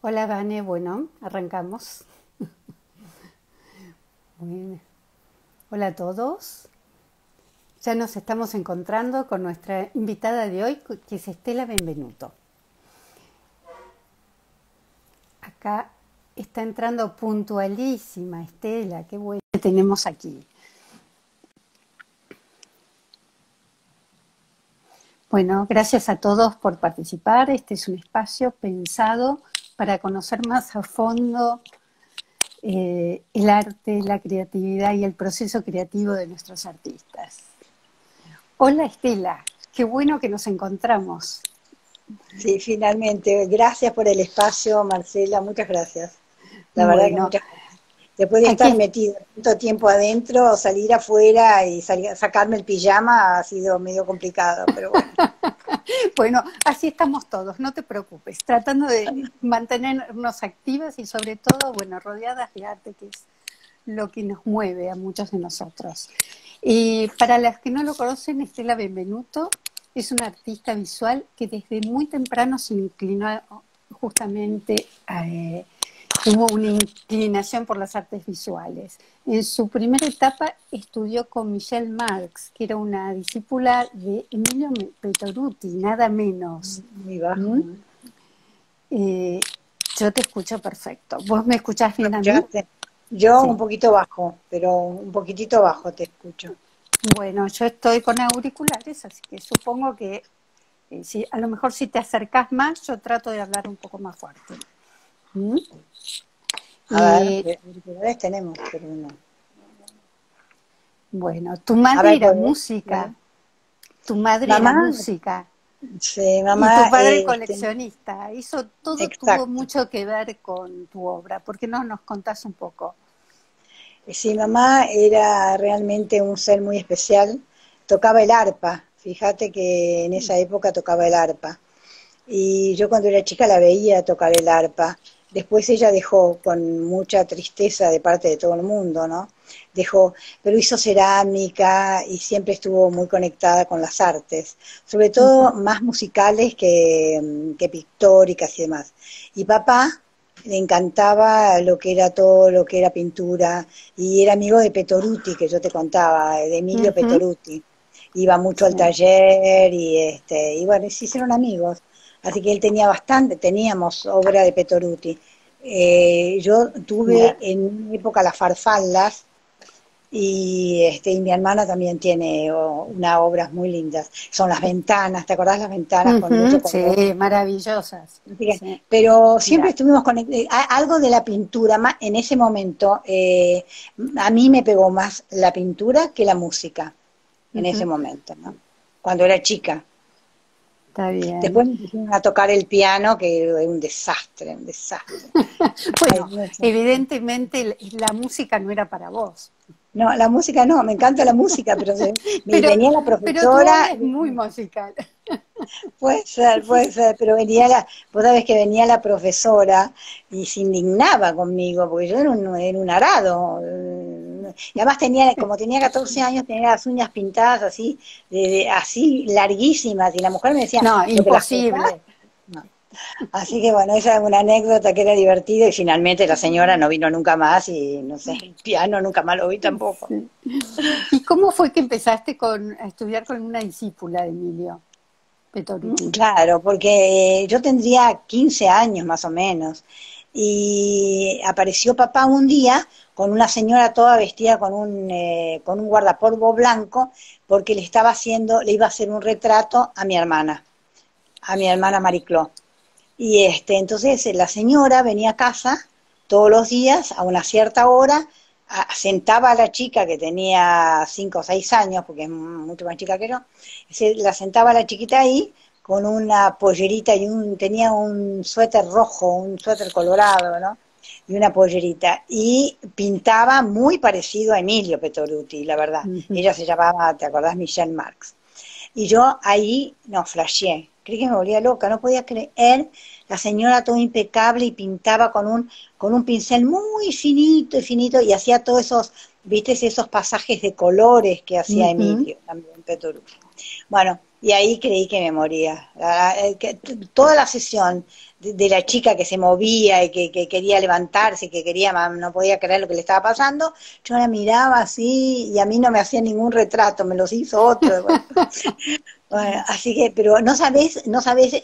Hola, Vane. Bueno, arrancamos. Muy Hola a todos. Ya nos estamos encontrando con nuestra invitada de hoy, que es Estela Benvenuto. Acá está entrando puntualísima Estela, qué bueno que tenemos aquí. Bueno, gracias a todos por participar. Este es un espacio pensado para conocer más a fondo el arte, la creatividad y el proceso creativo de nuestros artistas. Hola Estela, qué bueno que nos encontramos. Sí, finalmente. Gracias por el espacio, Marcela, muchas gracias. La verdad que Bueno, muchas gracias. Después de estar aquí, metido tanto tiempo adentro, salir afuera y sacarme el pijama ha sido medio complicado, pero bueno. bueno, así estamos todos, no te preocupes, tratando de mantenernos activas y sobre todo, bueno, rodeadas de arte, que es lo que nos mueve a muchos de nosotros. Y para las que no lo conocen, Estela Benvenuto es una artista visual que desde muy temprano se inclinó justamente tuvo una inclinación por las artes visuales. En su primera etapa estudió con Michelle Marx, que era una discípula de Emilio Petoruti, nada menos. Muy bajo. ¿Mm? Eh, yo te escucho perfecto. ¿Vos me escuchás ¿Me bien a mí? escuchaste? Yo un Sí. poquito bajo, pero un poquitito bajo te escucho. Bueno, yo estoy con auriculares, así que supongo que si, a lo mejor si te acercás más, yo trato de hablar un poco más fuerte. ¿Mm? A ver, Y auriculares tenemos, pero no. bueno, tu A madre ver, era ¿podés? música, tu madre era Mamá, música sí, y tu mamá, padre coleccionista. Eso todo tuvo exacto. mucho que ver con tu obra. ¿Por qué no nos contás un poco? Sí, mamá era realmente un ser muy especial, tocaba el arpa, fíjate que en esa época tocaba el arpa, y yo cuando era chica la veía tocar el arpa, después ella dejó con mucha tristeza de parte de todo el mundo, ¿no? Dejó, pero hizo cerámica y siempre estuvo muy conectada con las artes, sobre todo Ujú. más musicales que pictóricas y demás. Y papá le encantaba lo que era todo, lo que era pintura, y era amigo de Petoruti, que yo te contaba, de Emilio Ujú. Petoruti. Iba mucho al Sí. taller y bueno, y se hicieron amigos. Así que él tenía bastante, teníamos obra de Petoruti. Yo tuve Mira. en una época las farfaldas y mi hermana también tiene unas obras muy lindas. Son las ventanas, ¿te acordás las ventanas con mucho Ujú. color? Sí, maravillosas. Sí. Pero siempre Mira. estuvimos conectados. Algo de la pintura, en ese momento, a mí me pegó más la pintura que la música, en ese Ujú. momento, ¿no? Cuando era chica. Está bien. Después me pusieron a tocar el piano, que era un desastre, un desastre. Ay, Bueno, un desastre. evidentemente la música no era para vos, No, la música no, me encanta la música, pero pero, venía la pero tu profesora. obra es muy musical. Puede ser, pero vos sabés que venía la profesora y se indignaba conmigo, porque yo era un arado. Y además como tenía 14 años, tenía las uñas pintadas así, así larguísimas, y la mujer me decía, No, ¿pero te las cortás? imposible. No. Así que bueno, esa es una anécdota que era divertida y finalmente la señora no vino nunca más y no sé, el piano nunca más lo vi tampoco. Sí. ¿Y cómo fue que empezaste a estudiar con una discípula de Emilio Petoruti? Claro, porque yo tendría 15 años más o menos y apareció papá un día con una señora toda vestida con un guardapolvo blanco porque le iba a hacer un retrato a mi hermana Maricló. Y entonces la señora venía a casa todos los días a una cierta hora, sentaba a la chica que tenía 5 o 6 años, porque es mucho más chica que yo, la sentaba a la chiquita ahí con una pollerita tenía un suéter rojo, un suéter colorado, ¿no? Y una pollerita. Y pintaba muy parecido a Emilio Petoruti, la verdad. Ujú. Ella se llamaba, ¿te acordás? Michelle Marx. Y yo ahí, no, flasheé. Creí que me volvía loca, no podía creer la señora todo impecable y pintaba con un pincel muy finito y finito y hacía todos esos, viste, esos pasajes de colores que hacía Ujú. Emilio, también Pettoruti. Bueno, y ahí creí que me moría. Toda la sesión de la chica que se movía y que quería levantarse, que quería, no podía creer lo que le estaba pasando, yo la miraba así y a mí no me hacía ningún retrato, me los hizo otro. Bueno, bueno, así que, pero no sabés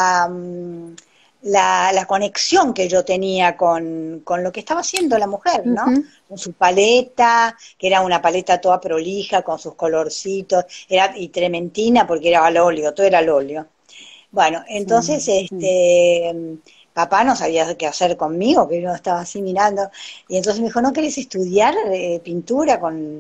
la conexión que yo tenía con lo que estaba haciendo la mujer, ¿no? Ujú. Con su paleta, que era una paleta toda prolija, con sus colorcitos, y trementina porque era al óleo, todo era al óleo. Bueno, Sí, entonces sí. papá no sabía qué hacer conmigo, que yo estaba así mirando, y entonces me dijo, ¿no querés estudiar pintura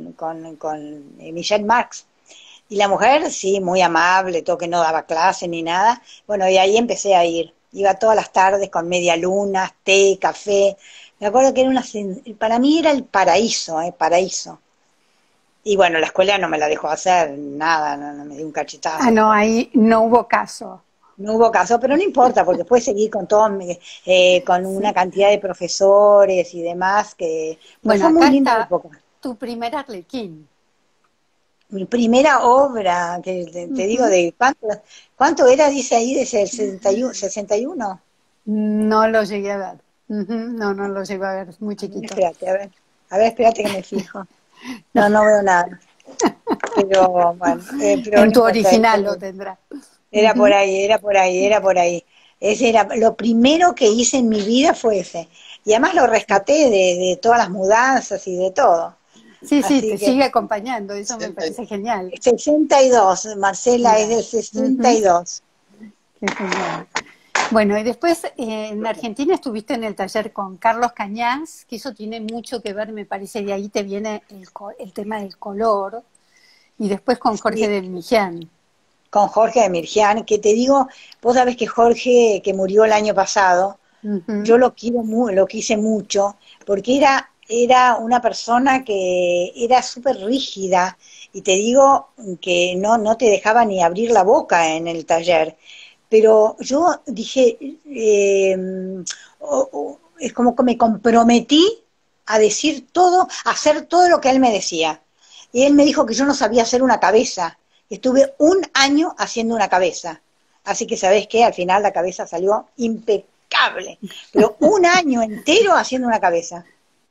con Michel Marx? Y la mujer, sí, muy amable, todo que no daba clase ni nada. Bueno, y ahí empecé a ir. Iba todas las tardes con media luna, té, café. Me acuerdo que era para mí era el paraíso, paraíso. Y bueno, la escuela no me la dejó hacer, nada, no me dio un Ah, cachetazo. no, ahí no hubo caso. No hubo caso, pero no importa, porque después seguí con con una Sí. cantidad de profesores y demás, pero Bueno, fue muy acá linda está época. tu primer Arlequín. Mi primera obra, que te digo Ujú. de cuánto era, dice ahí, de 61, 61. No lo llegué a ver. Ujú. No, no lo llegué a ver, es muy A ver, chiquito. espérate, a ver, espérate que me fijo. No, no veo nada, pero bueno, pero En no tu importa, original lo tendrá. era por Ujú. ahí, era por ahí, era por ahí. Ese era, lo primero que hice en mi vida fue ese. Y además lo Sí, rescaté de todas las mudanzas y de todo. sí, sí, Así te que sigue acompañando, eso me parece genial. 62, Marcela es Mira, del sesenta ujú, y dos. qué genial. Bueno, y después en Argentina estuviste en el taller con Carlos Cañas, que eso tiene mucho que ver, me parece, de ahí te viene el tema del color, y después con Jorge Sí, del Millán. con Jorge de Mirján, que te digo, vos sabés que Jorge, que murió el año pasado, Ujú. yo lo quise mucho, porque era una persona que era súper rígida, y te digo que no te dejaba ni abrir la boca en el taller. Pero yo dije, es como que me comprometí a decir todo, a hacer todo lo que él me decía. Y él me dijo que yo no sabía hacer una cabeza. Estuve un año haciendo una cabeza. Así que, ¿sabés qué? Al final la cabeza salió impecable. Pero un año entero haciendo una cabeza.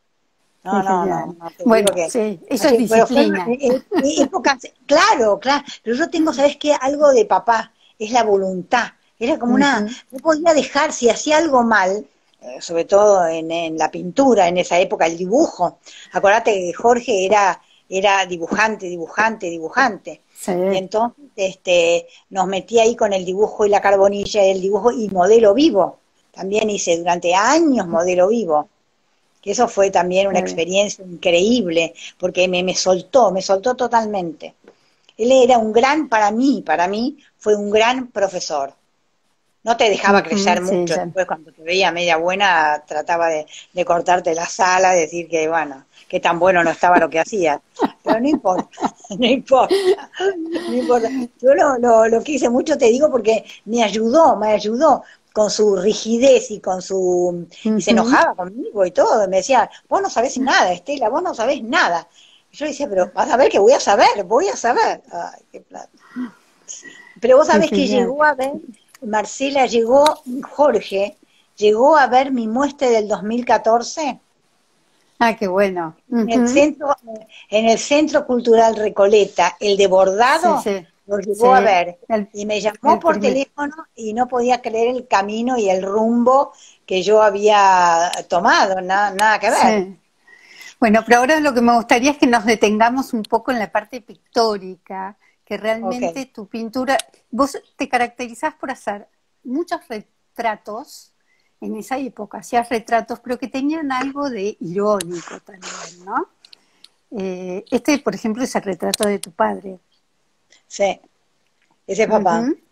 Qué genial. No, te digo Bueno, que... sí, eso es Así, pero fueron disciplina. épocas, claro, claro, pero yo tengo, ¿sabes qué? Algo de papá, es la voluntad. Era como Ujú. no podía dejar, si hacía algo mal, sobre todo en la pintura, en esa época, el dibujo. Acordate que Jorge era dibujante, dibujante, dibujante. Sí, Y entonces nos metí ahí con el dibujo y la carbonilla, el dibujo y modelo vivo. También hice durante años modelo vivo, que eso fue también una qué bien. experiencia increíble, porque me soltó totalmente. Él era un gran, para mí, fue un gran profesor. No te dejaba Ujú, crecer sí, mucho, ya. después cuando te veía media buena trataba de cortarte la sala, decir que, bueno, que tan bueno no estaba lo que hacía. Pero no importa, no importa, no importa. Yo lo quise mucho, te digo, porque me ayudó con su rigidez y y se Ujú, enojaba conmigo y todo. Me decía, vos no sabés nada, Estela, vos no sabés nada. Y yo decía, pero vas a ver que voy a saber, voy a saber. Ay, qué plata. Pero vos qué sabés que genial. llegó a ver, Marcela Jorge, llegó a ver mi muestra del 2014 Ah, qué bueno. en el Ujú. centro, en el Centro Cultural Recoleta, el de Sí, bordado, sí, lo llegó a sí. ver y me llamó El por primer. teléfono y no podía creer el camino y el rumbo que yo había tomado, nada que ver. Sí. Bueno, pero ahora lo que me gustaría es que nos detengamos un poco en la parte pictórica, que Ok, realmente tu pintura, vos te caracterizás por hacer muchos retratos en esa época, hacías retratos, pero que tenían algo de irónico también, ¿no? Este, por ejemplo, es el retrato de tu padre. sí, ese es papá. Ujú.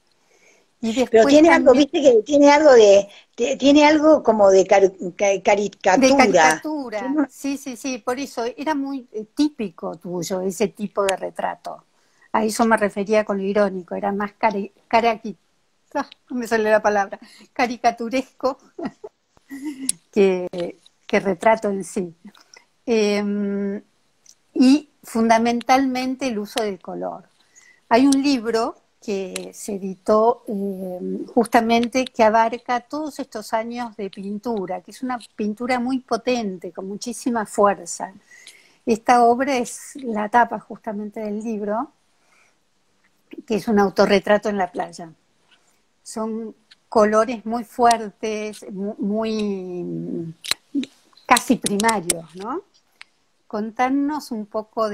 Y Pero después tiene algo, también viste que tiene algo como de de caricatura. caricatura, sí, sí, sí, por eso era muy típico tuyo ese tipo de retrato. A eso me refería con lo irónico, era más no me sale la palabra, caricaturesco que retrato en sí. Y fundamentalmente el uso del color. Hay un libro que se editó justamente que abarca todos estos años de pintura, que es una pintura muy potente, con muchísima fuerza. Esta obra es la tapa justamente del libro, que es un autorretrato en la playa. Son colores muy fuertes, muy casi primarios, ¿no? Contarnos un poco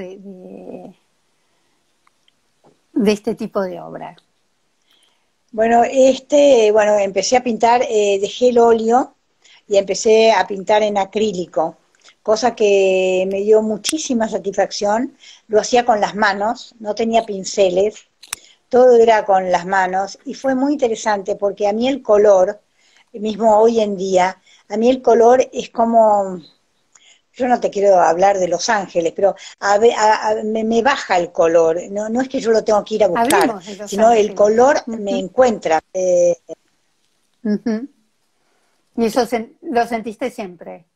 de este tipo de obra. Bueno, empecé a pintar, dejé el óleo y empecé a pintar en acrílico, cosa que me dio muchísima satisfacción. Lo hacía con las manos, no tenía pinceles, todo era con las manos y fue muy interesante porque a mí el color, mismo hoy en día, a mí el color es como, yo no te quiero hablar de Los Ángeles, pero me baja el color, no, no es que yo lo tengo que ir a buscar, Hablemos de Los sino el Ángeles. color me Uh-huh. encuentra. Uh-huh. ¿Y eso lo sentiste siempre?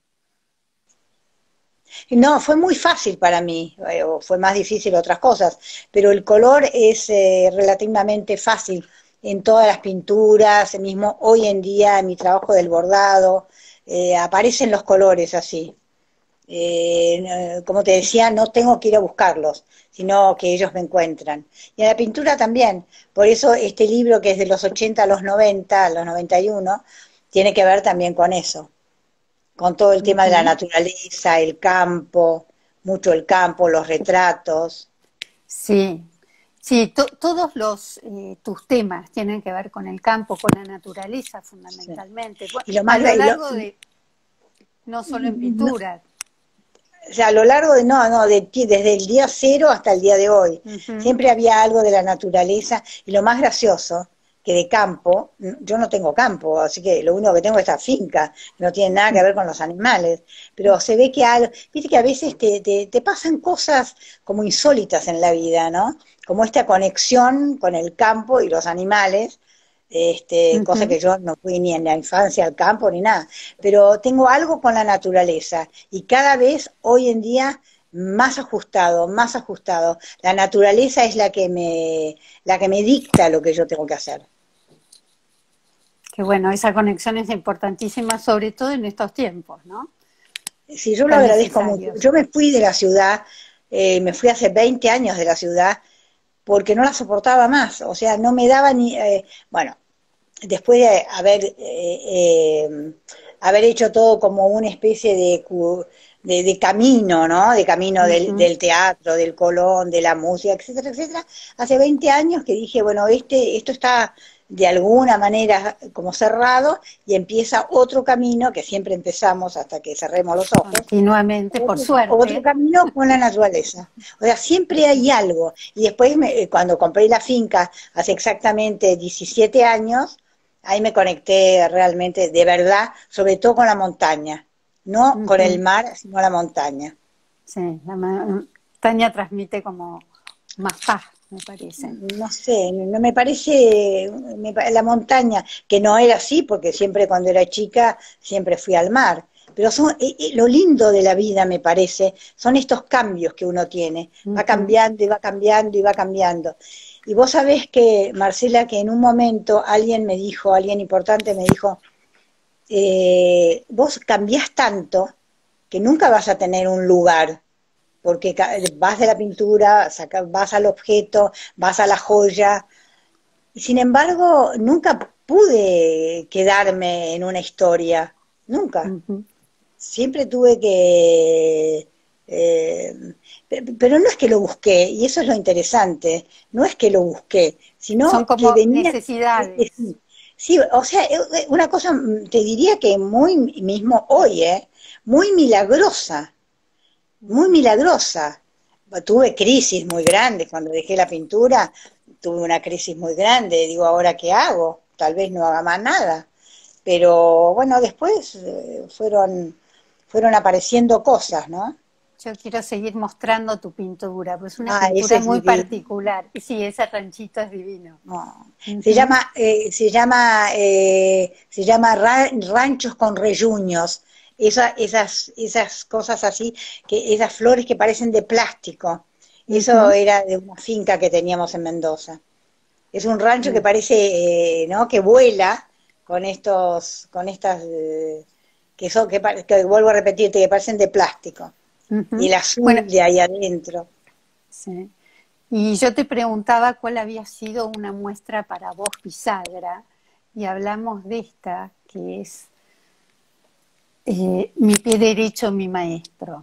No, fue muy fácil para mí, o fue más difícil otras cosas, pero el color es relativamente fácil en todas las pinturas, mismo hoy en día en mi trabajo del bordado, aparecen los colores así. Como te decía, no tengo que ir a buscarlos, sino que ellos me encuentran. Y en la pintura también, por eso este libro que es de los 80 a los 90, a los 91, tiene que ver también con eso, con todo el tema de la Uh-huh. naturaleza, el campo, mucho el campo, los retratos. Sí, sí, todos tus temas tienen que ver con el campo, con la naturaleza Sí. fundamentalmente. Bueno, Y lo a más, lo largo de, no solo en no, pintura. o sea, a lo largo de, no, no, desde el día cero hasta el día de hoy, Uh-huh. siempre había algo de la naturaleza, y lo más gracioso, que de campo, yo no tengo campo, así que lo único que tengo es esta finca, no tiene nada que ver con los animales, pero se ve que algo, viste que a veces te pasan cosas como insólitas en la vida, ¿no? Como esta conexión con el campo y los animales, cosa Uh-huh. que yo no fui ni en la infancia al campo ni nada, pero tengo algo con la naturaleza y cada vez hoy en día más ajustado, más ajustado. La naturaleza es la que me dicta lo que yo tengo que hacer. Que bueno, esa conexión es importantísima, sobre todo en estos tiempos, ¿no? Sí, yo lo Tan agradezco mucho. necesarios. Yo me fui de la ciudad, me fui hace 20 años de la ciudad porque no la soportaba más, o sea, no me daba ni, bueno, después de haber hecho todo como una especie de camino, ¿no? De camino Uh-huh. del teatro, del Colón, de la música, etcétera, etcétera. Hace 20 años que dije, bueno, esto está de alguna manera como cerrado y empieza otro camino que siempre empezamos hasta que cerremos los ojos, Continuamente, por otro suerte. camino con la naturaleza. O sea, siempre hay algo. Y después, cuando compré la finca, hace exactamente 17 años, ahí me conecté realmente, de verdad, sobre todo con la montaña. No con el Uh-huh. mar, sino la montaña. Sí, la montaña transmite como más paz, me parece. No sé, no me parece, la montaña, que no era así, porque siempre cuando era chica, siempre fui al mar. Pero lo lindo de la vida, me parece, son estos cambios que uno tiene. Va Uh-huh. cambiando y va cambiando y va cambiando. Y vos sabés que, Marcela, que en un momento alguien me dijo, alguien importante me dijo, vos cambiás tanto que nunca vas a tener un lugar, porque vas de la pintura, vas al objeto, vas a la joya, y sin embargo nunca pude quedarme en una historia, nunca. Uh-huh. Siempre tuve que... pero no es que lo busqué, y eso es lo interesante, no es que lo busqué, Son sino que como venía... necesidades. Sí, o sea, una cosa, te diría que muy mismo hoy, muy milagrosa, muy Uh-huh. milagrosa. Tuve crisis muy grandes cuando dejé la pintura, tuve una crisis muy grande, digo, ¿ahora qué hago? Tal vez no haga más nada. Pero bueno, después fueron apareciendo cosas, ¿no? Yo quiero seguir mostrando tu pintura, pues es una Ah, ese pintura es muy divino. particular. Y sí, ese ranchito es divino. No. Uh-huh. Se llama ranchos con reyuños. Esas cosas así, esas flores que parecen de plástico. Eso era de una finca que teníamos en Mendoza. Es un rancho que parece, ¿no? Que vuela con estas, que vuelvo a repetirte, que parecen de plástico. Y el Bueno, azul de ahí adentro. sí. Y yo te preguntaba cuál había sido una muestra para vos bisagra, y hablamos de esta, que es Mi pie derecho, mi maestro.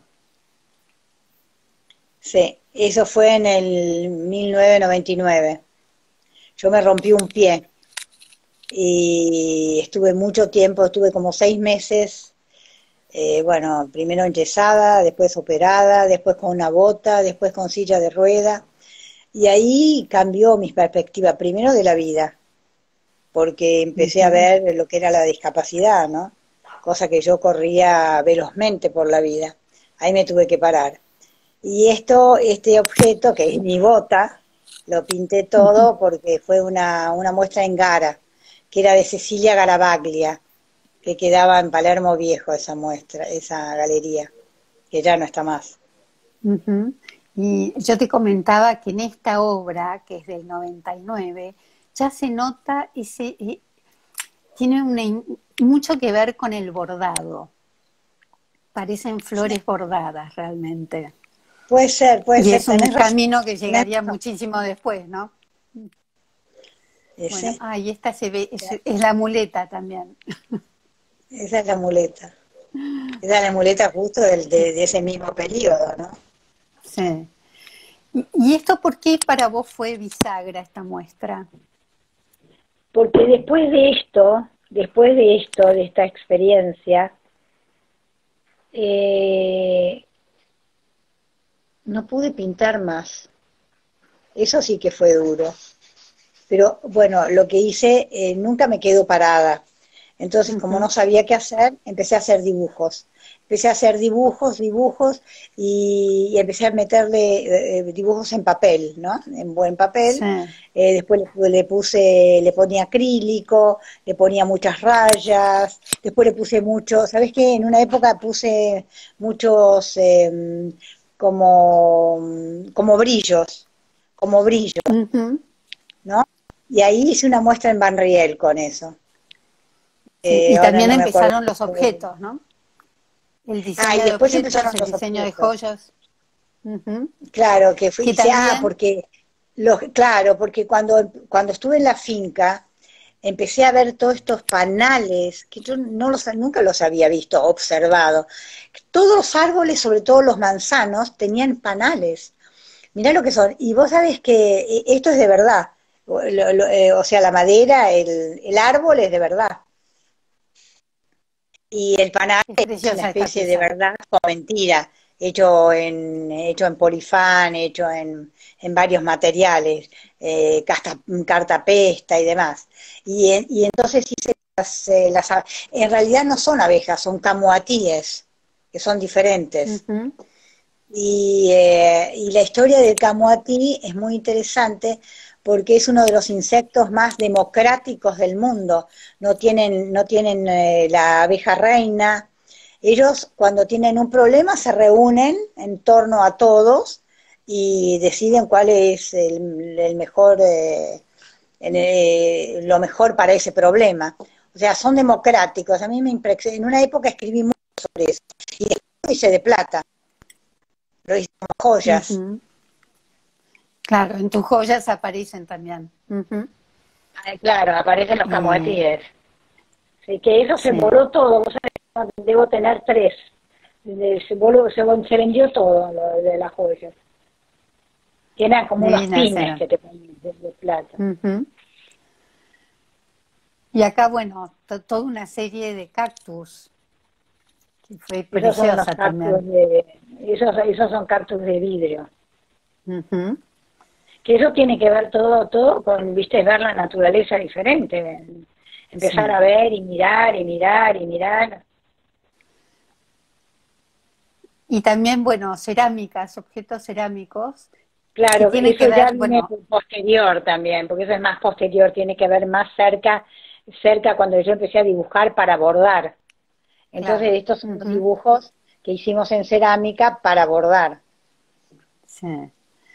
Sí, eso fue en el 1999. Yo me rompí un pie y estuve mucho tiempo, estuve como 6 meses, bueno, primero enyesada, después operada, después con una bota, después con silla de rueda. Y ahí cambió mi perspectiva, primero de la vida, porque empecé a ver lo que era la discapacidad, ¿no? Cosa que yo corría velozmente por la vida. Ahí me tuve que parar. Y este objeto, que es mi bota, lo pinté todo porque fue una muestra en Gara, que era de Cecilia Garavaglia, que quedaba en Palermo Viejo esa muestra, esa galería, que ya no está más. Y yo te comentaba que en esta obra, que es del 99, ya se nota tiene mucho que ver con el bordado. Parecen flores bordadas realmente. Puede Y ser, es un tenés razón. camino que Tenés llegaría razón. muchísimo después, ¿no? Bueno, Ese, y esta se ve, es la muleta también. esa es la muleta. Esa es la muleta justo de ese mismo periodo, ¿no? Sí. ¿Y esto por qué para vos fue bisagra esta muestra? Porque de esta experiencia, eh, no pude pintar más. Eso sí que fue duro. Pero bueno, lo que hice, nunca me quedo parada. Entonces, como no sabía qué hacer, empecé a hacer dibujos. Empecé a hacer dibujos, y empecé a meterle dibujos en papel, ¿no? En buen papel. Sí. Después le ponía acrílico, le ponía muchas rayas, después le puse mucho, ¿sabes qué? En una época puse muchos como brillos, Ujú. ¿no? Y ahí hice una muestra en Van Riel con eso. Sí. Y Ahora también no me acuerdo. empezaron los objetos, ¿no? El Y diseño de después objetos, empezaron el los diseño de objetos. joyas. Ujú. Claro, que fui, Que dice, también, claro, porque cuando estuve en la finca, empecé a ver todos estos panales, que yo nunca los había visto, observado. Todos los árboles, sobre todo los manzanos, tenían panales. Mirá lo que son. Y vos sabés que esto es de verdad. O sea, la madera, el árbol es de verdad. Y el panal es es una preciosa esta especie de pieza. verdad con mentira, hecho en polifán, en varios materiales, cartapesta y demás. Y entonces hice en realidad no son abejas, son camuatíes, que son diferentes. Ujú. Y la historia del camuatí es muy interesante porque es uno de los insectos más democráticos del mundo. No tienen la abeja reina. Ellos cuando tienen un problema se reúnen en torno a todos y deciden cuál es el mejor, lo mejor para ese problema. O sea, son democráticos. A mí me impresionó. En una época escribí mucho sobre eso. Y después lo hice de plata, lo hice como joyas. Ujú. Claro, en tus joyas aparecen también. Ujú. Claro, aparecen los Eh, camotíes. Sí, que eso se sí, voló todo. Vos sabés, debo tener 3. Se vendió todo lo de las joyas. Que eran como unos divinas pines eran. que te ponían de plata. Ujú. Y acá, bueno, toda una serie de cactus, que fue Esos son unos preciosa cactus también. esos son cactus de vidrio. Ujú. Que eso tiene que ver todo con, viste, ver la naturaleza diferente. Empezar Sí. a ver y mirar y mirar y mirar. Y también, bueno, cerámicas, objetos cerámicos, que Claro, tienen eso que ya ver, viene bueno, posterior también, porque eso es más posterior, tiene que ver más cerca cuando yo empecé a dibujar para bordar. Entonces claro. estos son los Ujú. dibujos que hicimos en cerámica para bordar. Sí.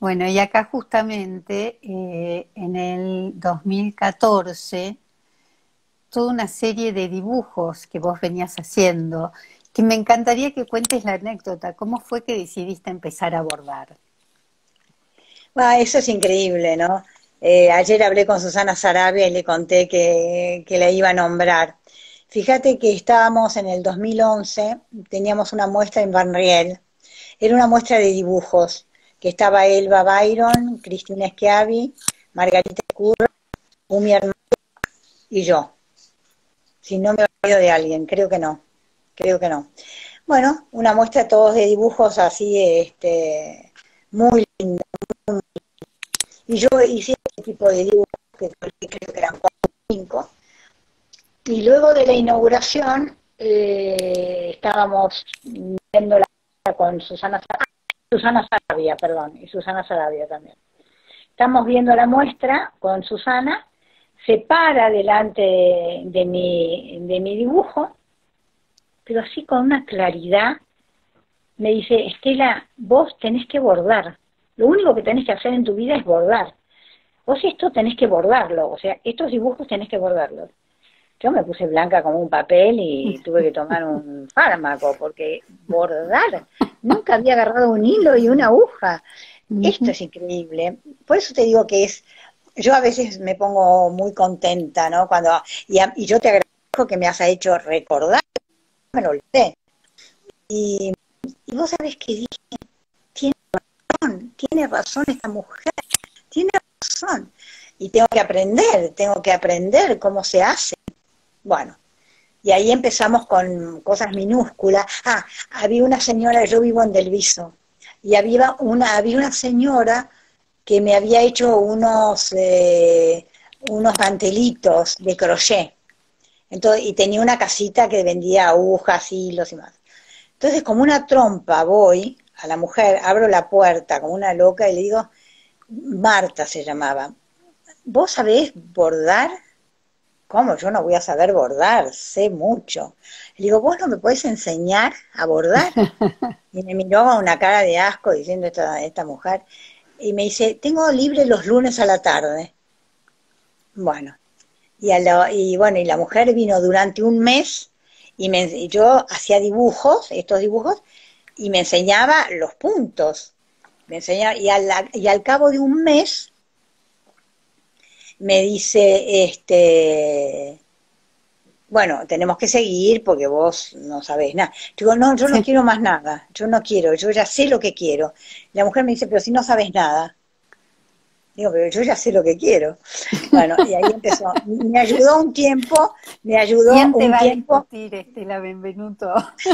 Bueno, y acá justamente en el 2014, toda una serie de dibujos que vos venías haciendo, que me encantaría que cuentes la anécdota. ¿Cómo fue que decidiste empezar a bordar? Ah, eso es increíble, ¿no? Ayer hablé con Susana Sarabia y le conté que la iba a nombrar. Fíjate que estábamos en el 2011, teníamos una muestra en Van Riel. Era una muestra de dibujos, que estaba Elba Byron, Cristina Schiavi, Margarita Curro, Umi Hermano y yo. Si no me he olvidado de alguien, creo que no. Bueno, una muestra todos de dibujos así, muy linda. Y yo hice este tipo de dibujos, que creo que eran 4 o 5. Y luego de la inauguración, estábamos viendo la con Susana Sarabia, perdón, y Susana Sarabia también. Estamos viendo la muestra con Susana, se para delante de mi dibujo, pero así con una claridad, me dice, Estela, vos tenés que bordar. Lo único que tenés que hacer en tu vida es bordar. Vos esto tenés que bordarlo, o sea, estos dibujos tenés que bordarlos. Yo me puse blanca como un papel y tuve que tomar un fármaco, porque bordar, nunca había agarrado un hilo y una aguja. Esto es increíble. Por eso te digo que yo a veces me pongo muy contenta, ¿no? Y yo te agradezco que me has hecho recordar, me lo olvidé. Y vos sabés que dije, tiene razón esta mujer, tiene razón. Y tengo que aprender cómo se hace. Bueno, y ahí empezamos con cosas minúsculas. Ah, había una señora, yo vivo en Delviso, y había una señora que me había hecho unos mantelitos de crochet. Entonces, y tenía una casita que vendía agujas, hilos y más. Entonces, como una trompa, voy a la mujer, abro la puerta como una loca y le digo, Marta se llamaba, ¿vos sabés bordar? ¿Cómo? Yo no voy a saber bordar, sé mucho. Le digo, ¿vos no me podés enseñar a bordar? Y me miró con una cara de asco diciendo esta mujer, y me dice, tengo libre los lunes a la tarde. Bueno, y la mujer vino durante un mes y yo hacía estos dibujos, y me enseñaba los puntos. Me enseñaba, y al cabo de un mes me dice, bueno, tenemos que seguir porque vos no sabés nada. Digo, no, yo no Sí. quiero más nada, yo no quiero, yo ya sé lo que quiero. La mujer me dice, pero si no sabes nada. Digo, pero yo ya sé lo que quiero. Bueno, y ahí empezó. Me ayudó ¿Quién te un va a tiempo. discutir, Estela Benvenuto?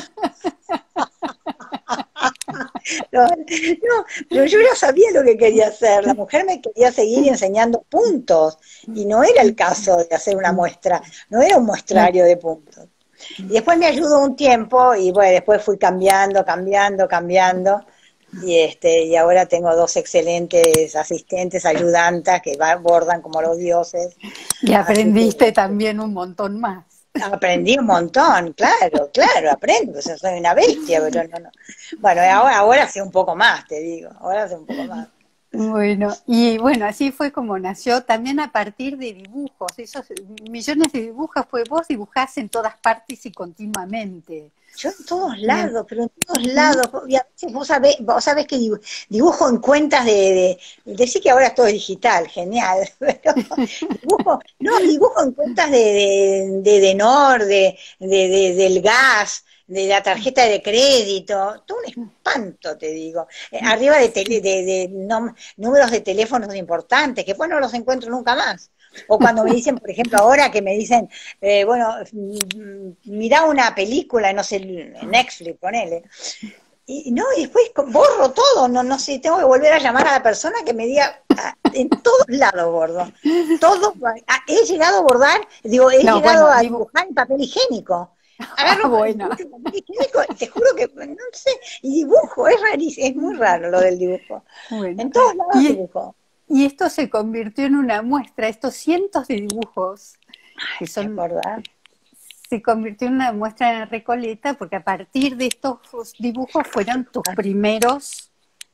No, pero yo ya sabía lo que quería hacer. La mujer me quería seguir enseñando puntos y no era el caso de hacer una muestra, no era un muestrario de puntos. Y después me ayudó un tiempo y bueno, después fui cambiando. Y ahora tengo 2 excelentes asistentes, ayudantas que bordan como los dioses. Y Así que aprendiste también un montón más. aprendí un montón, claro, aprendo, o sea, soy una bestia, pero no. Bueno, ahora sé un poco más, te digo, ahora sé un poco más. Bueno, y bueno, así fue como nació también a partir de dibujos, esos millones de dibujos, pues vos dibujás en todas partes y continuamente. Yo en todos Bien. lados, pero en todos lados, y a veces vos sabés que dibujo en cuentas decir que ahora todo es digital, genial, pero dibujo en cuentas de Denor, del gas, de la tarjeta de crédito, todo un espanto, te digo. Arriba de números de teléfonos importantes, que después no los encuentro nunca más. O cuando me dicen, por ejemplo, ahora que me dicen, bueno, mirá una película, no sé, en Netflix, ponele. Y no, y después borro todo, no sé, tengo que volver a llamar a la persona que me diga, en todos lados bordo. He llegado a bordar, digo, he No, llegado bueno, a dibujar en papel higiénico. Agarro bueno, mucho papel higiénico y te juro que, no sé, y dibujo, es rarísimo, es muy raro lo del dibujo. bueno. En todos lados Y, dibujo. y esto se convirtió en una muestra, estos cientos de dibujos que ¿Te son, acordás? se convirtió en una muestra en Recoleta, porque a partir de estos dibujos fueron tus primeros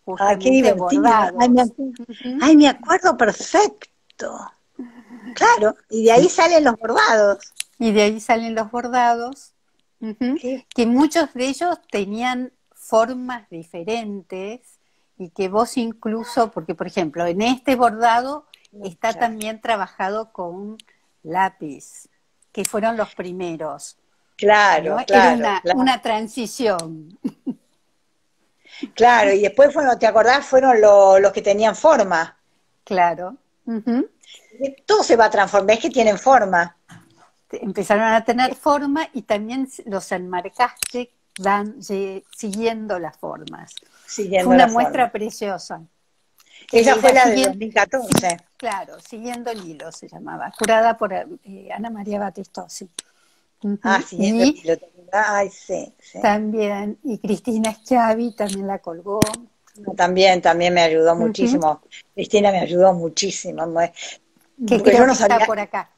Ah, qué justamente divertido. bordados. Ujú. Ay, me acuerdo perfecto. Claro, y de ahí Sí. salen los bordados. Y de ahí salen los bordados, ujú, Qué- que muchos de ellos tenían formas diferentes y que vos incluso, porque por ejemplo, en este bordado está muchas. también trabajado con lápiz, que fueron los primeros, ¿no? Claro, Era claro, claro. una transición, Claro, y después, bueno, ¿te acordás? Fueron los que tenían forma. claro. Ujú. Todo se va a transformar, es que tienen forma, Empezaron a tener forma y también los enmarcaste siguiendo las formas. Fue siguiendo una la forma. muestra preciosa, Esa que fue era la de siguiendo, 2014. claro, siguiendo el hilo se llamaba, curada por Ana María Battistosi. Ah, Ujú. siguiendo el Y hilo. ¿Te acordás? Ay, sí, sí. también, y Cristina Schiavi también la colgó. No, también me ayudó Ujú. muchísimo. Cristina me ayudó muchísimo, Que porque yo creo no que está sabía, por acá.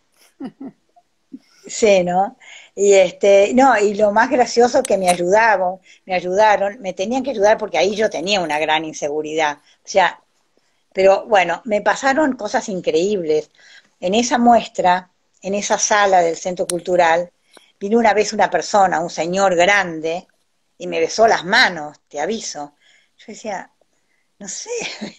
sí, ¿no? Y no, y lo más gracioso que me ayudaron, me tenían que ayudar porque ahí yo tenía una gran inseguridad. O sea, pero bueno, me pasaron cosas increíbles. En esa muestra, en esa sala del Centro Cultural, vino una vez una persona, un señor grande, y me besó las manos, te aviso. Yo decía, no sé,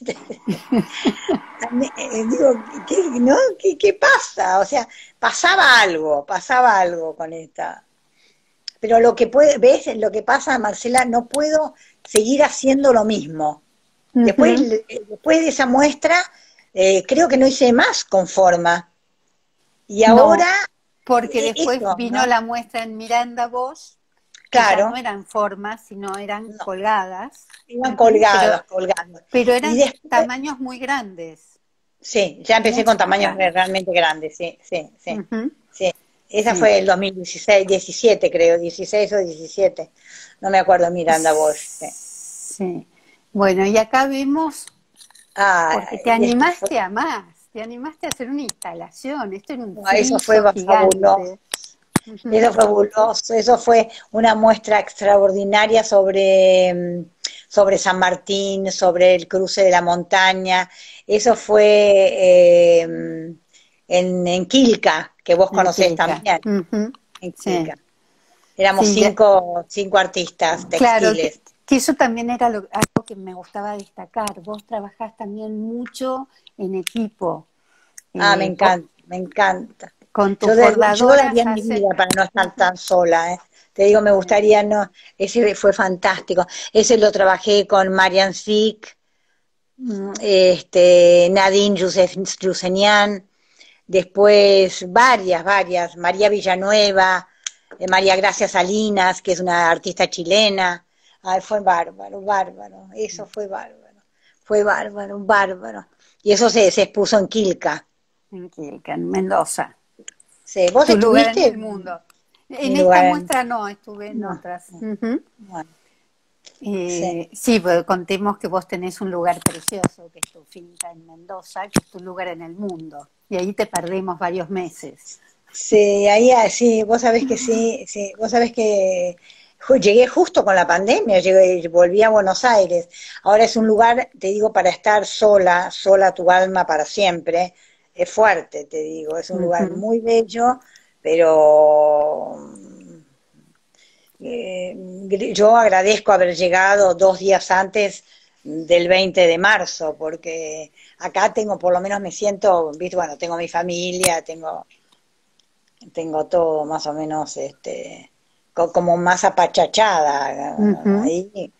digo, ¿no? ¿Qué pasa? O sea, pasaba algo con esta. Pero ves, lo que pasa, Marcela, no puedo seguir haciendo lo mismo. Después, Ujú. después de esa muestra, creo que no hice más con forma. Y No, ahora, porque después eso, vino ¿no? la muestra en Miranda Bosch, que ya no Claro, eran formas, sino eran no, colgadas, iban ujú, colgados, colgando. pero Y eran después, tamaños muy grandes, sí, ya empecé con mucho más tamaños grandes. realmente grandes, sí, sí, sí, Ujú. sí. Esa Sí, fue el 2016, 17 creo, 16 o 17. No me acuerdo, Miranda Bosch. Sí. sí. Bueno, y acá vemos, Ah, porque te y esto fue, animaste a más, te animaste a hacer una instalación, esto era un no, eso fue friso fabuloso. gigante. Ujú. Eso fue fabuloso, eso fue una muestra extraordinaria sobre, sobre San Martín, sobre el cruce de la montaña. Eso fue en Quilca, que vos En conocés Quilca. también, Ujú. en Sí, Quilca. Éramos sí, cinco artistas claro, textiles. que eso también era algo que me gustaba destacar. Vos trabajás también mucho en equipo. Ah, me Vos encanta, me encanta. con tus Yo bordadoras daría mi vida hacen... para no estar Ujú. tan sola, ¿eh? Te digo, me Sí, gustaría, no, ese fue fantástico. Ese lo trabajé con Marian Sick, Nadine Yusenian, después varias, María Villanueva, María Gracia Salinas, que es una artista chilena. Ay, fue bárbaro, bárbaro, eso fue bárbaro, bárbaro. Y eso se expuso en Quilca. en Quilca, en Mendoza. Sí, ¿vos Tu lugar en estuviste? el mundo. En Mi esta lugar muestra no, estuve en no, otras. no, Ujú. bueno, sí, Sí, pues contemos que vos tenés un lugar precioso, que es tu finca en Mendoza, que es tu lugar en el mundo. Y ahí te perdimos varios meses. sí, ahí sí, vos sabés que sí, sí, vos sabés que llegué justo con la pandemia, volví a Buenos Aires. Ahora es un lugar, te digo, para estar sola, sola tu alma para siempre. Es fuerte, te digo, es un lugar Ujú. muy bello, pero yo agradezco haber llegado 2 días antes del 20 de marzo, porque acá tengo, por lo menos me siento, ¿viste? Bueno, tengo mi familia, tengo todo más o menos como más apachachada Ujú. ahí.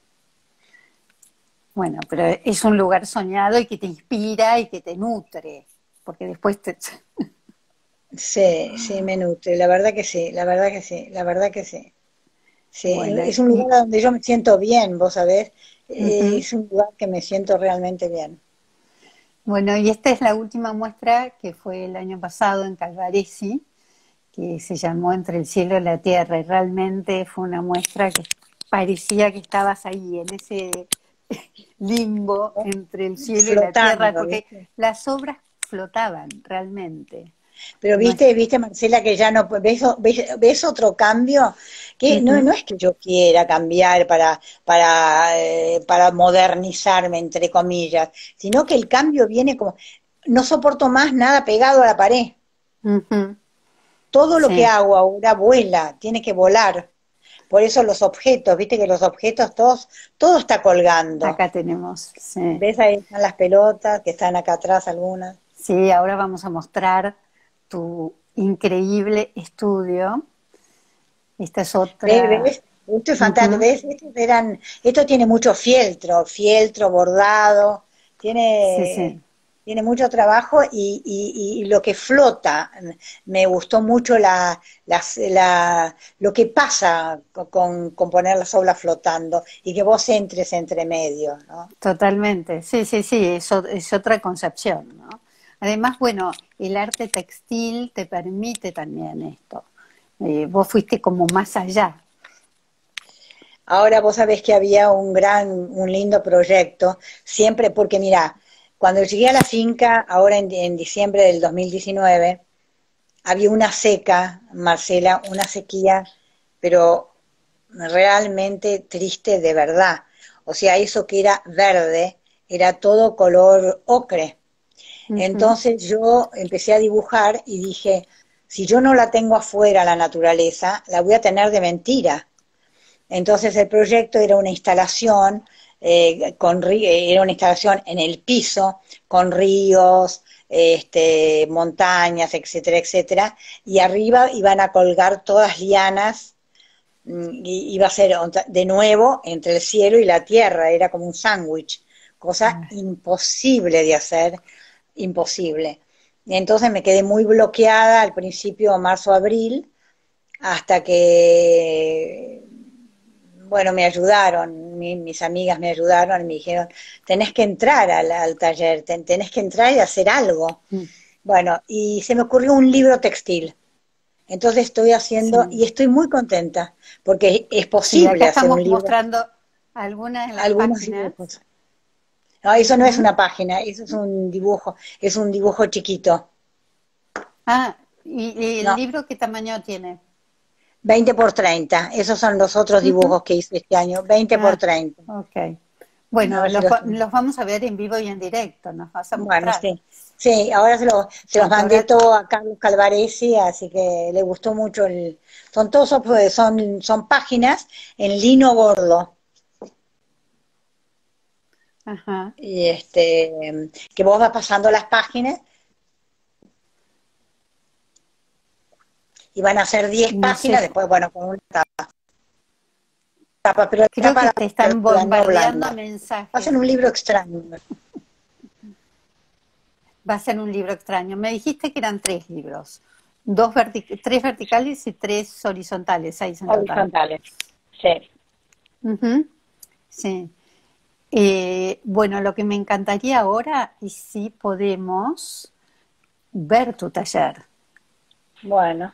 Bueno, pero es un lugar soñado y que te inspira y que te nutre, porque después te... Sí, sí, me nutre, la verdad que sí, la verdad que sí, la verdad que sí. Sí, Bueno, es un y, lugar donde yo me siento bien, vos sabés, ujú. es un lugar que me siento realmente bien. Bueno, y esta es la última muestra que fue el año pasado en Calvaresi, que se llamó Entre el cielo y la tierra, y realmente fue una muestra que parecía que estabas ahí, en ese limbo ¿No? entre el cielo y la tierra, Flotando, porque ¿viste? las obras flotaban realmente. Pero No es- viste Marcela, que ya no, ves otro cambio, que no, Ujú. no es que yo quiera cambiar para modernizarme, entre comillas, sino que el cambio viene como, no soporto más nada pegado a la pared. Ujú. Todo lo que Sí, hago ahora vuela, tiene que volar. Por eso los objetos, viste que los objetos todos, todo está colgando. acá tenemos, sí. ¿Ves? Ahí están las pelotas, que están acá atrás algunas. Sí, ahora vamos a mostrar tu increíble estudio. Esta es ¿Ves? otra. ¿Ves? Esto es fantástico. Ujú. ¿Ves? Esto tiene mucho fieltro, bordado, Sí, tiene, sí. tiene mucho trabajo y lo que flota. Me gustó mucho lo que pasa con poner las obras flotando y que vos entres entre medio, ¿no? Totalmente, sí, sí, sí, es otra concepción, ¿no? Además, bueno, el arte textil te permite también esto. Vos fuiste como más allá. Ahora vos sabés que había un lindo proyecto, siempre porque mira, cuando llegué a la finca, ahora en diciembre del 2019, había una seca, Marcela, una sequía, pero realmente triste de verdad. O sea, eso que era verde, era todo color ocre. Ujú. Entonces yo empecé a dibujar y dije, si yo no la tengo afuera, la naturaleza, la voy a tener de mentira. Entonces el proyecto era una instalación, era una instalación en el piso, con ríos, montañas, etcétera, etcétera, y arriba iban a colgar todas lianas, y iba a ser de nuevo entre el cielo y la tierra, era como un sándwich, cosa Ah, imposible de hacer, imposible. Y entonces me quedé muy bloqueada al principio, marzo, abril, hasta que bueno, me ayudaron, mis amigas me ayudaron y me dijeron, tenés que entrar al taller, tenés que entrar y hacer algo. mm, Bueno, y se me ocurrió un libro textil. Entonces estoy haciendo, sí, y estoy muy contenta, porque es sí, acá posible hacer un estamos libro, mostrando algunas de las algunos páginas. dibujos. No, eso no es Ujú. una página, eso es un dibujo chiquito. Ah, ¿y el No, libro qué tamaño tiene? 20 por 30, esos son los otros Ujú. dibujos que hice este año, 20 por Ah, 30. ok. A Bueno, ver si los... los vamos a ver en vivo y en directo, nos vas a Bueno, mostrar, sí. Sí, ahora se los porque mandé ahora, todo a Carlos Calvaresi, así que le gustó mucho son todos, son páginas en lino gordo. ajá, Y que vos vas pasando las páginas y van a ser 10 no sé, páginas, después, bueno, con una tapa, pero la creo tapa que la te están no bombardeando blanda. Hacen mensajes. un libro extraño. Va a ser un libro extraño. Me dijiste que eran tres libros, tres verticales y tres horizontales, seis en total. Horizontales. Sí. Ujú. Sí. Bueno, lo que me encantaría ahora es si podemos ver tu taller. Bueno,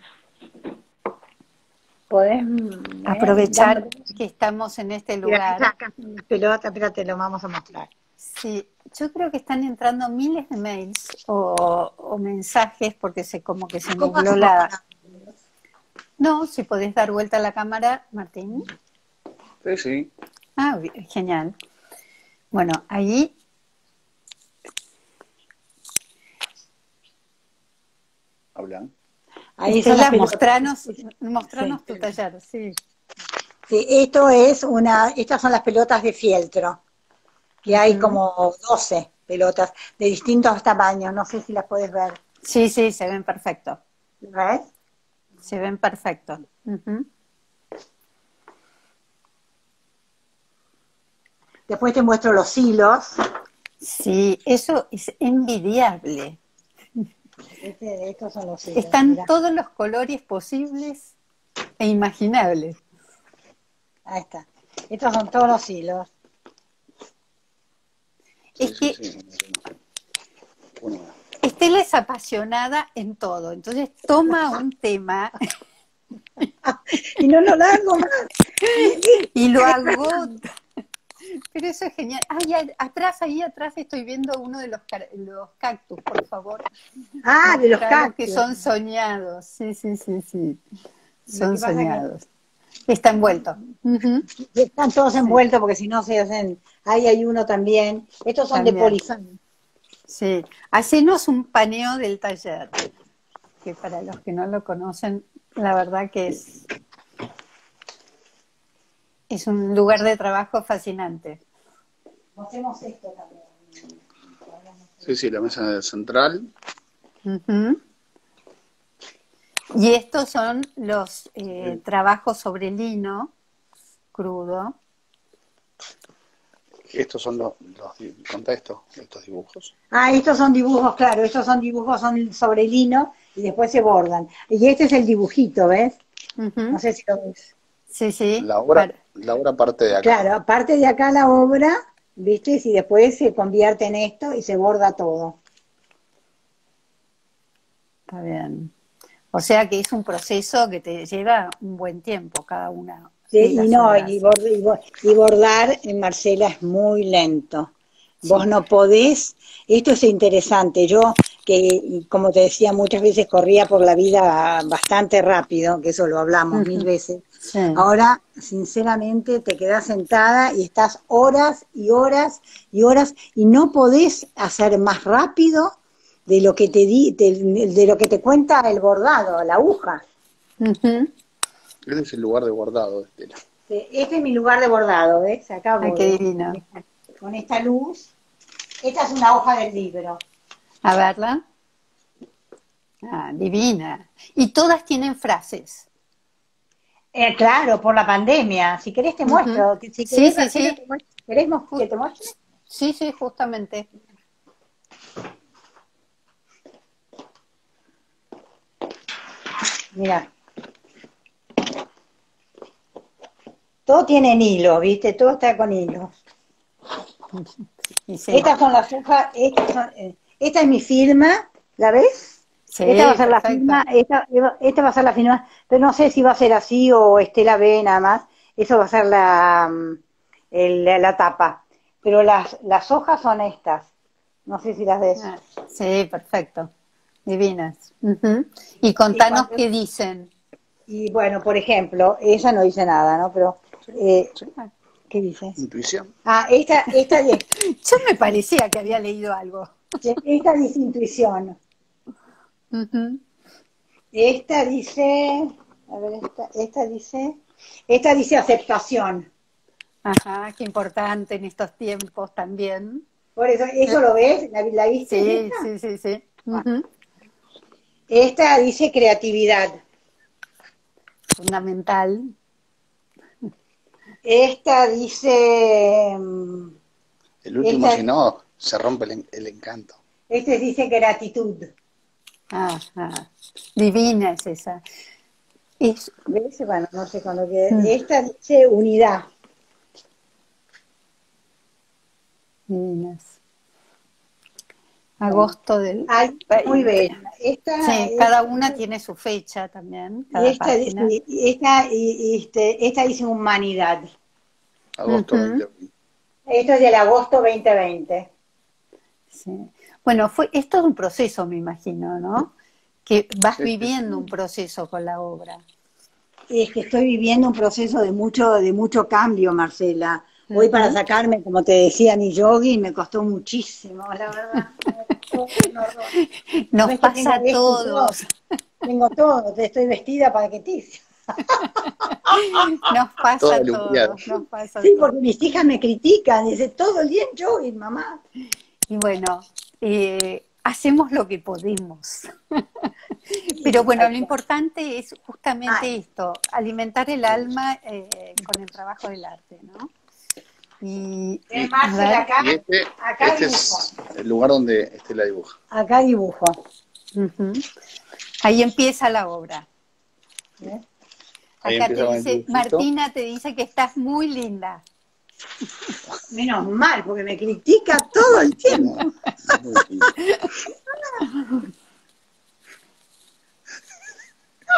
podés, Aprovechar que estamos en este mira, lugar. acá están las pelotas, espérate, lo vamos a mostrar. Sí, yo creo que están entrando miles de mails o mensajes porque como que se ¿Cómo nubló hacemos la... para...? No, si podés dar vuelta a la cámara, Martín. Sí, sí, Ah, genial. Bueno, ahí hablan. Ahí son las Estela, pelotas. Sí. mostranos tu taller, sí. Sí, estas son las pelotas de fieltro, que hay Ujú. como 12 pelotas de distintos tamaños, no sé si las puedes ver. Sí, sí, se ven perfecto. ¿Ves? Se ven perfecto. Ujú. Después te muestro los hilos. Sí, eso es envidiable. Estos son los hilos, Están mira, todos los colores posibles e imaginables. ahí está. Estos son todos los hilos. Es Sí, sí, que sí. Uno más. Estela es apasionada en todo, entonces toma un tema Y no lo largo más. y lo agota, Pero eso es genial. Atrás, ahí atrás estoy viendo uno de los cactus, por favor. Ah, de los Mostralo, que cactus. son soñados. Sí, sí, sí, sí. Lo Son que pasa soñados. Está envuelto. Ujú. que están todos Sí, envueltos porque si no se hacen. Ahí hay uno también. Estos son de también. polifán. Sí. Hacenos un paneo del taller, que para los que no lo conocen, la verdad que es un lugar de trabajo fascinante. Hacemos esto también. Sí, sí, la mesa central. Ujú. Y estos son los trabajos sobre lino crudo. Estos son contá estos dibujos. Ah, estos son dibujos, claro, estos son dibujos, son sobre lino y después se bordan. Y este es el dibujito, ¿ves? No Ujú. sé si lo ves. Sí, sí. La obra parte de acá. Claro, aparte de acá la obra, ¿viste? Y después se convierte en esto y se borda todo. Está bien. O sea que es un proceso que te lleva un buen tiempo cada una Sí, de y las no, obras. y bordar en Marcela es muy lento. Vos Sí. no podés, esto es interesante, yo que como te decía muchas veces corría por la vida bastante rápido, que eso lo hablamos mil Ujú. veces, Sí. ahora sinceramente te quedás sentada y estás horas y horas y horas y no podés hacer más rápido de lo que de lo que te cuenta el bordado, la aguja. Ujú. Este es el lugar de guardado de Estela. Este es mi lugar de bordado, ¿ves? Acá Ay, qué bordo divino. con esta luz. Esta es una hoja del libro. A verla. Ah, divina. Y todas tienen frases. Claro, por la pandemia. Si querés te Ujú. muestro. Si Sí, querés, sí, Marcela, sí. ¿querés que Ju- te muestre? sí, sí, justamente. Mira, todo tiene hilo, ¿viste? Todo está con hilo. Y sí, Estas son las hojas, esta es mi firma, ¿la ves? Esta va a sí, ser la perfecto. firma, esta va a ser la firma, pero no sé si va a ser así o Estela B nada más. Eso va a ser la tapa. Pero las hojas son estas. No sé si las ves. Ah, sí, perfecto. Divinas. Ujú. Y Y contanos cuando qué dicen. Y bueno, por ejemplo, ella no dice nada, ¿no? Pero, Sí, sí. Ah, ¿qué dices? Intuición. Ah, yo me parecía que había leído algo. esta dice intuición. Ujú. Esta dice, a ver, esta dice aceptación. Ajá, qué importante en estos tiempos también. Por eso lo ves, ¿la viste Sí, esta? sí, sí, sí. Bueno, Ujú. esta dice creatividad. Fundamental. Esta dice, El último, esta, si no, se rompe el encanto. este dice gratitud. Ajá. Divina es esa. Es, ¿Ves? Bueno, no sé con lo que. mm, Esta dice unidad. divinas. Bueno, Agosto del hay muy 20. bella. Esta, Sí, cada una tiene su fecha también, cada esta, página. esta dice humanidad. Agosto Ujú. 2020. Esto es del agosto 2020. Sí. Bueno, esto es un proceso, me imagino, ¿no? Que vas Sí, sí. viviendo un proceso con la obra. Es que estoy viviendo un proceso de mucho cambio, Marcela. Hoy para Ujú. sacarme, como te decía, mi jogging me costó muchísimo, la verdad. Me costó un horror. Nos ¿Sabés que pasa tengo a esto y todo? todos, Tengo todo, estoy vestida paquetiza. nos pasa Toda a lumpiada. todos, nos pasa a Sí, todos. porque mis hijas me critican, dicen todo el día en jogging, mamá. Y bueno, hacemos lo que podemos. Pero Sí, bueno, tal lo cual. importante es Ah, justamente esto, alimentar el alma con el trabajo del arte, ¿no? Y ¿ves, a Marcel, ver, Y acá este dibujo, es el lugar donde Estela dibuja. acá dibujo. ujú. Ahí empieza la obra. ¿Ves? Ahí Acá te empieza con el dice, dibujito. Martina te dice que estás muy linda. Menos mal, porque me critica todo el Martina, tiempo. muy bien.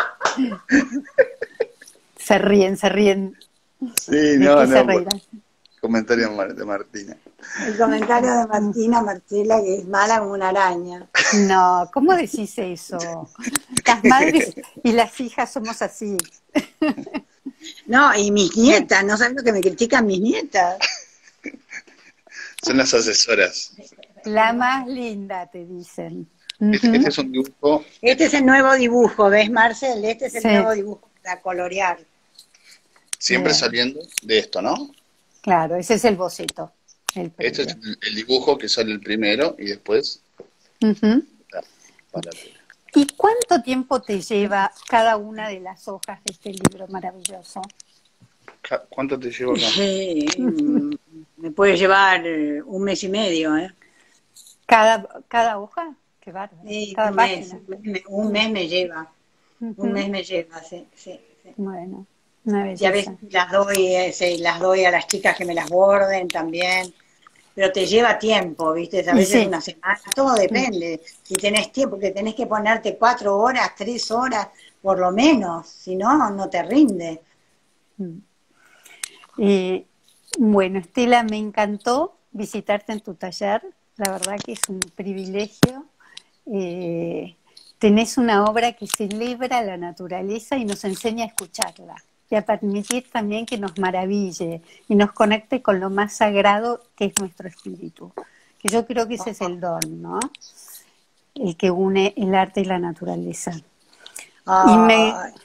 Se ríen, se ríen. Sí, ¿De no, qué se no, reirán? Comentario de Martina. El comentario de Martina Marcela, que es mala como una araña. No, ¿cómo decís eso? Las madres y las hijas somos así. No, y mis nietas, no sabes lo que me critican mis nietas. Son las asesoras. La más linda, te dicen. Este Ujú. es un dibujo, Este es el nuevo dibujo, ¿ves, Marcel? Este es el Sí, nuevo dibujo para colorear. siempre bien. saliendo de esto, ¿no? Claro, ese es el boceto, el Este es previo. el dibujo que sale el primero y después Ujú. para la tela. ¿Y cuánto tiempo te lleva cada una de las hojas de este libro maravilloso? ¿Cuánto te llevo acá? Me puede llevar un mes y medio, ¿eh? ¿Cada hoja? Qué bárbaro. Sí, Cada un mes, página. un mes me lleva, un Ujú. mes me lleva, sí, sí, sí. Bueno, una Y a veces belleza. las doy a las chicas que me las borden también, pero te lleva tiempo, ¿viste? A Y veces sí. una semana, todo depende. Si tenés tiempo, porque tenés que ponerte 4 horas, 3 horas, por lo menos, si no, no te rinde. Mm. Eh, bueno, Estela, me encantó visitarte en tu taller. La verdad que es un privilegio. Eh, Tenés una obra que celebra la naturaleza y nos enseña a escucharla y a permitir también que nos maraville y nos conecte con lo más sagrado que es nuestro espíritu. Que yo creo que ese es el don, ¿no? El que une el arte y la naturaleza. Y me, Ah,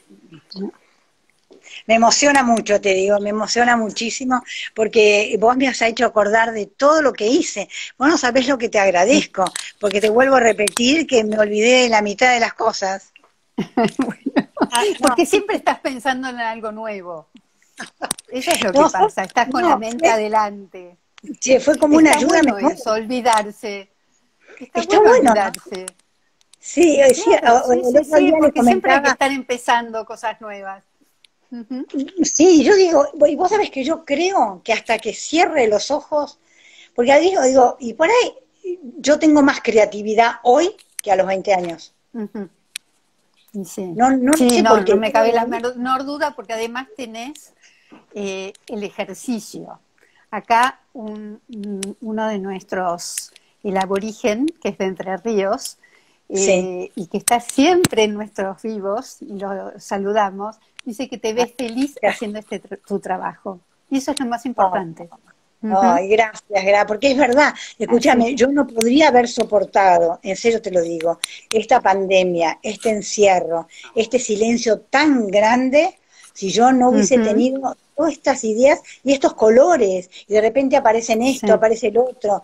me emociona mucho, te digo, me emociona muchísimo, porque vos me has hecho acordar de todo lo que hice. Vos no sabés lo que te agradezco, porque te vuelvo a repetir que me olvidé de la mitad de las cosas. bueno, Ah, no, porque siempre estás pensando en algo nuevo. Eso es lo que no, pasa, estás con la no, mente adelante. che, fue como una Está ayuda bueno mejor. eso, olvidarse. Está Está bueno bueno, ¿no? olvidarse. Sí, sí, Claro, sí, el sí, otro sí, día le porque siempre hay que comentaba. estar empezando cosas nuevas. Ujú. Sí, yo digo, y vos sabés que yo creo que hasta que cierre los ojos, porque ahí digo, y por ahí yo tengo más creatividad hoy que a los 20 años. Ujú. Sí, No, no lo sí, sé no, por no qué. me cabe la menor duda porque además tenés el ejercicio. Acá uno de nuestros, el aborigen, que es de Entre Ríos, Sí. y que está siempre en nuestros vivos, y lo saludamos, dice que te ves feliz haciendo tu trabajo. Y eso es lo más Oh, importante. Ujú. ay, gracias, gracias, porque es verdad, Así escúchame, que, yo no podría haber soportado, en serio te lo digo, esta pandemia, este encierro, este silencio tan grande, si yo no hubiese ujú, tenido todas estas ideas y estos colores, y de repente aparecen esto, sí, aparece el otro,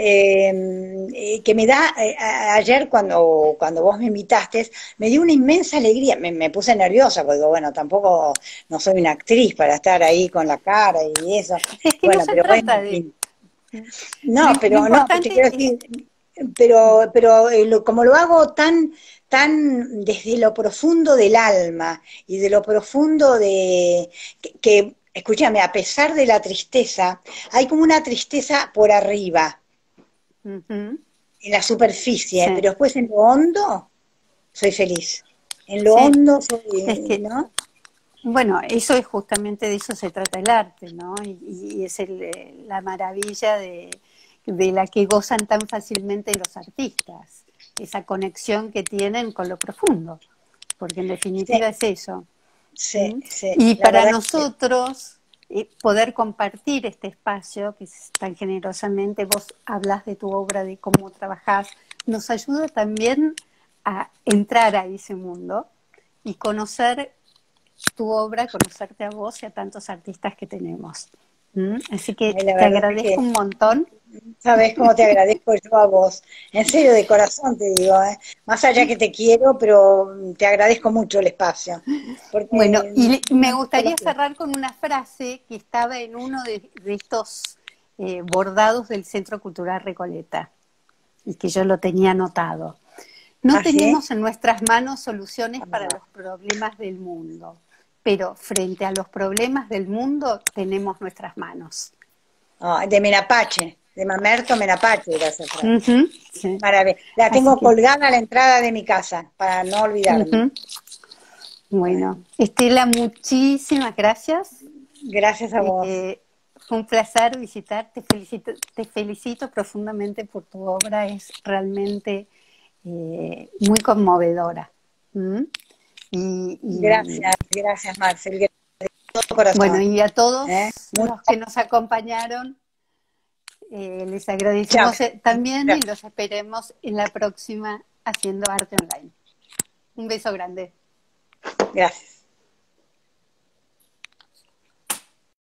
que me da, ayer cuando vos me invitaste, me dio una inmensa alegría, me puse nerviosa, porque digo, bueno, tampoco no soy una actriz para estar ahí con la cara y eso. es que no Bueno, se pero bueno, trata en de... fin. Lo, No, lo pero no, te importante quiero es... decir, pero como lo hago tan desde lo profundo del alma y de lo profundo escúchame, a pesar de la tristeza, hay como una tristeza por arriba, Ujú, en la superficie, sí, pero después en lo hondo soy feliz. En lo sí. hondo Es soy, que, ¿no? bueno, eso es justamente de eso se trata el arte, ¿no? Y es la maravilla de la que gozan tan fácilmente los artistas, esa conexión que tienen con lo profundo, porque en Sí, definitiva es eso. sí, ¿Mm? sí, Y la para verdad que nosotros, poder compartir este espacio, que es tan generosamente vos hablas de tu obra, de cómo trabajás, nos ayuda también a entrar a ese mundo y conocer tu obra, conocerte a vos y a tantos artistas que tenemos. ¿Mm? Así que ay, la te verdad agradezco que un montón. sabes cómo te agradezco yo a vos. En serio, de corazón te digo, ¿eh? Más allá que te quiero, pero te agradezco mucho el espacio. Bueno, Porque y me no sé lo gustaría que- cerrar con una frase que estaba en uno de estos bordados del Centro Cultural Recoleta y que yo lo tenía anotado. No ¿Ah, sí? tenemos en nuestras manos soluciones para los problemas del mundo, pero frente a los problemas del mundo tenemos nuestras manos. Ah, de Menapache, de Mamerto Menapache era esa frase. Ujú, sí. Maravilla. La Así tengo que, colgada a la entrada de mi casa, para no olvidarme. ujú. Bueno, Bueno, Estela, muchísimas gracias. gracias a vos. Eh, Fue un placer visitar, te felicito profundamente por tu obra, es realmente muy conmovedora. ¿Mm? Gracias, Marcel, de todo corazón. Bueno, y a todos Muy... los que nos acompañaron, les agradecemos también y los esperemos en la próxima Haciendo Arte Online. Un beso grande. Gracias.